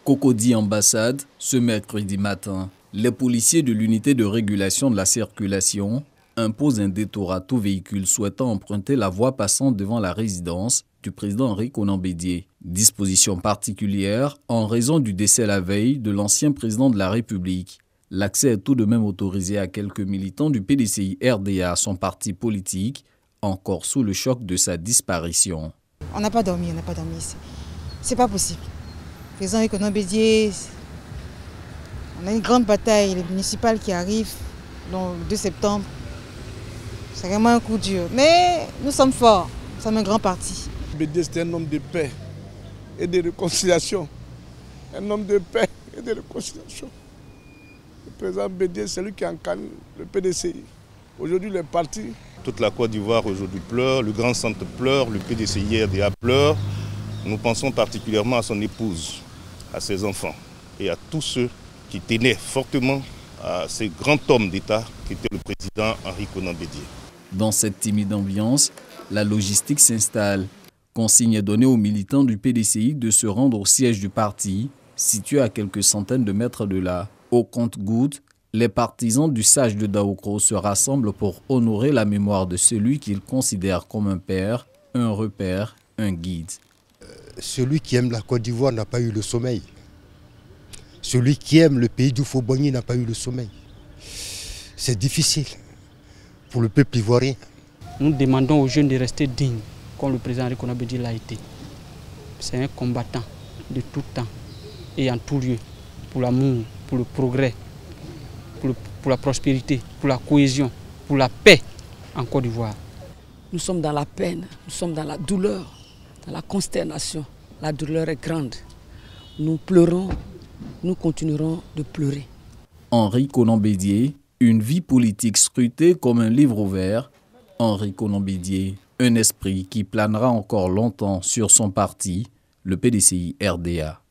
Cocody Ambassade, ce mercredi matin, les policiers de l'unité de régulation de la circulation imposent un détour à tout véhicule souhaitant emprunter la voie passant devant la résidence du président Henri Konan Bédié. Disposition particulière en raison du décès la veille de l'ancien président de la République. L'accès est tout de même autorisé à quelques militants du PDCI RDA, son parti politique, encore sous le choc de sa disparition. On n'a pas dormi ici. C'est pas possible. Le président Henri Konan Bédié, on a une grande bataille municipale qui arrive le 2 septembre. C'est vraiment un coup dur. Mais nous sommes forts, nous sommes un grand parti. Bédié, c'est un homme de paix et de réconciliation. Un homme de paix et de réconciliation. Le président Bédié, c'est lui qui incarne le PDCI. Aujourd'hui, le parti. Toute la Côte d'Ivoire aujourd'hui pleure, le Grand Centre pleure, le PDCI RDA pleure. Nous pensons particulièrement à son épouse, à ses enfants et à tous ceux qui tenaient fortement à ce grand homme d'État qui était le président Henri Konan Bédié. Dans cette timide ambiance, la logistique s'installe. Consigne est donnée aux militants du PDCI de se rendre au siège du parti, situé à quelques centaines de mètres de là. Au compte-gouttes, les partisans du sage de Daoukro se rassemblent pour honorer la mémoire de celui qu'ils considèrent comme un père, un repère, un guide. Celui qui aime la Côte d'Ivoire n'a pas eu le sommeil. Celui qui aime le pays du Faux-Boigny n'a pas eu le sommeil. C'est difficile pour le peuple ivoirien. Nous demandons aux jeunes de rester dignes, comme le président Henri Konan Bédié l'a été. C'est un combattant de tout temps et en tout lieu, pour l'amour, pour le progrès, pour la prospérité, pour la cohésion, pour la paix en Côte d'Ivoire. Nous sommes dans la peine, nous sommes dans la douleur, dans la consternation. La douleur est grande. Nous pleurons, nous continuerons de pleurer. Henri Konan Bédié, une vie politique scrutée comme un livre ouvert. Henri Konan Bédié, un esprit qui planera encore longtemps sur son parti, le PDCI RDA.